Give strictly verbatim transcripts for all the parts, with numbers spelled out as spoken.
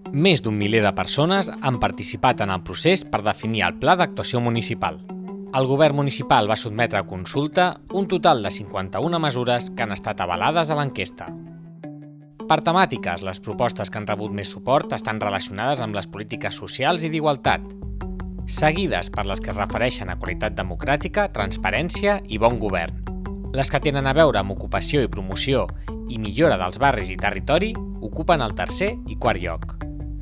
Més d'un miler de persones han participat en el procés per definir el Pla d'Actuació Municipal. El govern municipal va sotmetre a consulta un total de cinquanta-una mesures que han estat avalades a l'enquesta. Per temàtiques, les propostes que han rebut més suport estan relacionades amb les polítiques socials i d'igualtat, seguides per les que es refereixen a qualitat democràtica, transparència i bon govern. Les que tenen a veure amb ocupació i promoció i millora dels barris i territori ocupen el tercer i quart lloc.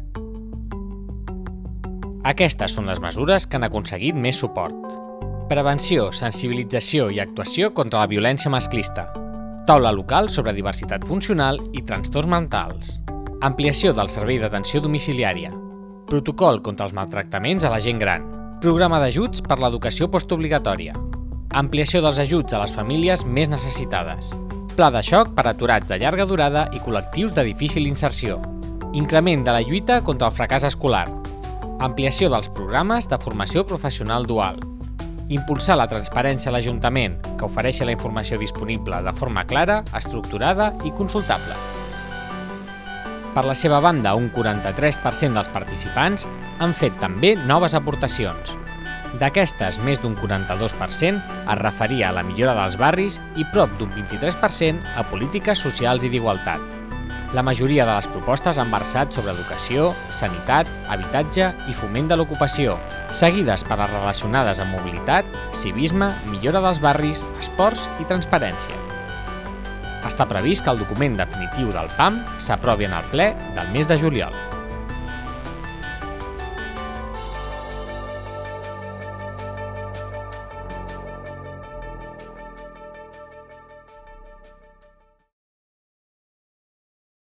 Aquestes són les mesures que han aconseguit més suport. Prevenció, sensibilització i actuació contra la violència masclista. Taula local sobre diversitat funcional i trastorns mentals. Ampliació del servei d'atenció domiciliària. Protocol contra els maltractaments a la gent gran. Programa d'ajuts per l'educació postobligatòria. Ampliació dels ajuts a les famílies més necessitades. Pla de xoc per a aturats de llarga durada i col·lectius de difícil inserció. Increment de la lluita contra el fracàs escolar. Ampliació dels programes de formació professional dual. Impulsar la transparència a l'Ajuntament, que ofereixi la informació disponible de forma clara, estructurada i consultable. Per la seva banda, un quaranta-tres per cent dels participants han fet també noves aportacions. D'aquestes, més d'un quaranta-dos per cent es referia a la millora dels barris i prop d'un vint-i-tres per cent a polítiques socials i d'igualtat. La majoria de les propostes han versat sobre educació, sanitat, habitatge i foment de l'ocupació, seguides per les relacionades amb mobilitat, civisme, millora dels barris, esports i transparència. Està previst que el document definitiu del P A M s'aprovi en el ple del mes de juliol.